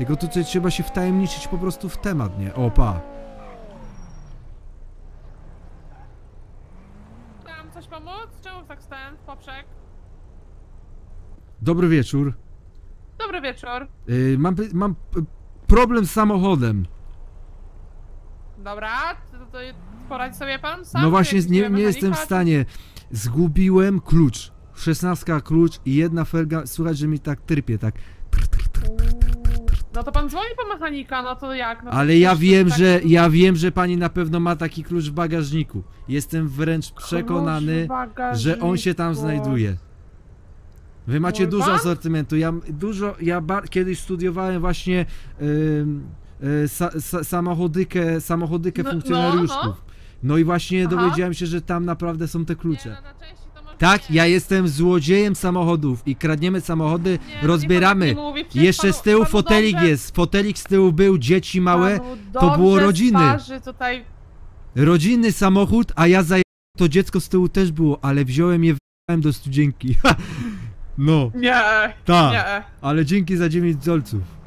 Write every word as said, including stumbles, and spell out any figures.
Tylko tutaj trzeba się wtajemniczyć po prostu w temat, nie? Opa. Chciałam coś pomóc? Czemu tak stałem w poprzek? Dobry wieczór. Dobry wieczór. Yy, mam, mam problem z samochodem. Dobra, to, to poradzi sobie pan sam? No właśnie, Jakiś nie, nie mechanika, jestem w czy- stanie. Zgubiłem klucz. Szesnastka klucz i jedna felga. Słuchaj, że mi tak trypie, tak. No to pan dzwoni po mechanika, no to jak? No to Ale ja przecież wiem, tak- że ja wiem, że pani na pewno ma taki klucz w bagażniku. Jestem wręcz przekonany, Klucz w bagażniku. że on się tam znajduje. Wy macie Mój dużo pan? asortymentu. Ja dużo, ja bar, kiedyś studiowałem właśnie yy, yy, sa, sa, samochodykę, samochodykę No, funkcjonariuszków. no, No i właśnie Aha. dowiedziałem się, że tam naprawdę są te klucze. Nie, no, na części to może Tak, nie. ja jestem złodziejem samochodów i kradniemy samochody, Nie, no rozbieramy. niech pan tak nie mówi, przecież Jeszcze panu- z tyłu panu fotelik dobrze- jest, fotelik z tyłu był, dzieci małe, Panu to było dobrze rodziny. twarzy tutaj... rodzinny samochód, a ja zajęłem, to dziecko z tyłu też było, ale wziąłem je, w***ałem do studzienki. No, Nie, tak, nie. ale dzięki za dziewięć dolców.